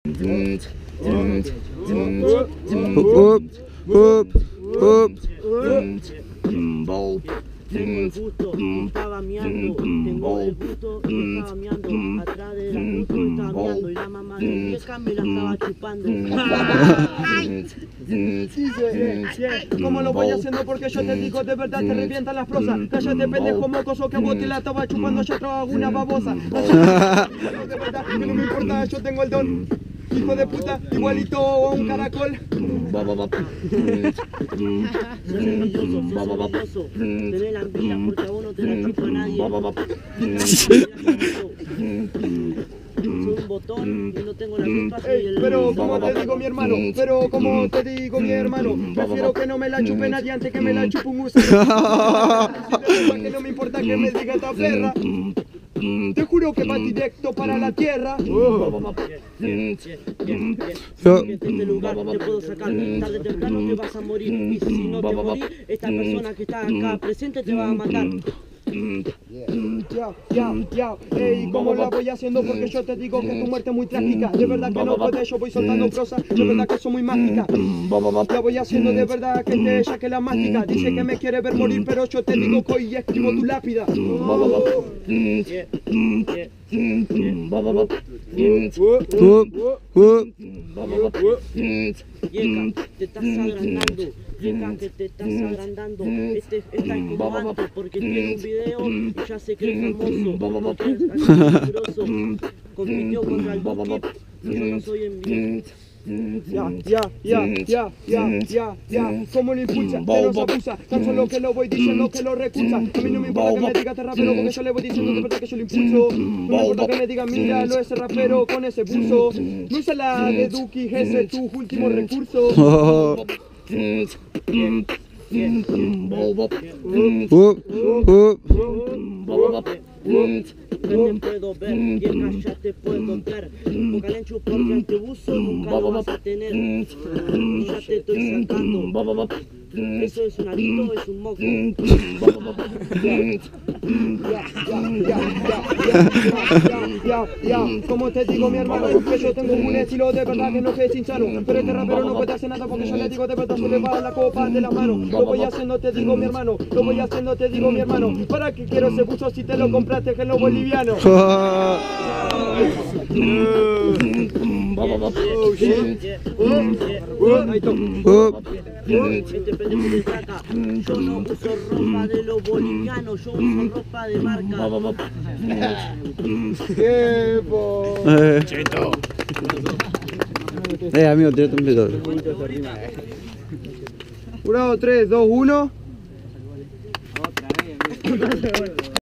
Tengo el gusto, estaba miando, tengo el gusto, estaba miando, atrás de la moto estaba miando y la mamá de vieja me la estaba chupando. ¿Cómo lo voy haciendo? Porque yo te digo de verdad te revientan las prosas. Cállate pendejo mocoso que vos te la estaba chupando, yo trabajo una babosa. De verdad que no me importa, yo tengo el don. Hijo de puta, igualito a un caracol. Tenés la envidia porque a vos no te la chupa nadie. Soy un botón y no tengo la culpa. Pero como te digo mi hermano, prefiero que no me la chupe nadie antes que me la chupe un gusano. Que no me importa que me diga esta perra. Te juro que va directo para la tierra. En este lugar te puedo sacar, tarde o temprano te vas a morir. Y si no te morís, esta persona que está acá presente te va a matar. Ey, ¿cómo la voy haciendo? Porque yo te digo que tu muerte es muy trágica. De verdad que no puedes, yo voy soltando prosa. De verdad que soy muy mágica. La voy haciendo de verdad que te ella que la mástica. Dice que me quiere ver morir, pero yo te digo que hoy escribo tu lápida. Vieja, te estás agrandando. Vieja, que te estás agrandando. Este está como antes porque tiene un video y ya se cree famoso. Porque es peligroso. Compitió contra el Duki. Yo no soy envidioso. ¿Cómo lo impulsa? Te los abusa. Tan solo que lo voy diciendo que lo recursa. A mí no me importa que me diga este rapero porque yo le voy diciendo de verdad que yo lo impulso. No me importa que me diga míralo ese rapero con ese buzo. No usa la de Duki, ese es tu último recurso. No te puedo ver, vieja, ya te puedo ver. Pocalenchu porque este buzo nunca lo vas a tener. Ya te estoy sacando. Eso es un adicto, es un moco. Como te digo mi hermano, que yo tengo un estilo de verdad que no es sincero. Pero este rapero no puede hacer nada porque yo le digo de verdad se le va la copa de la mano. Lo voy haciendo, te digo mi hermano. Lo voy haciendo, te digo mi hermano. ¿Para qué quiero ese buzo si te lo compraste que es lo boliviano? Este pendejo de saca. Yo no uso ropa de los bolivianos, yo uso ropa de marca. Cheto. Amigo, tírate un pedo. 1, 3, 2, 1.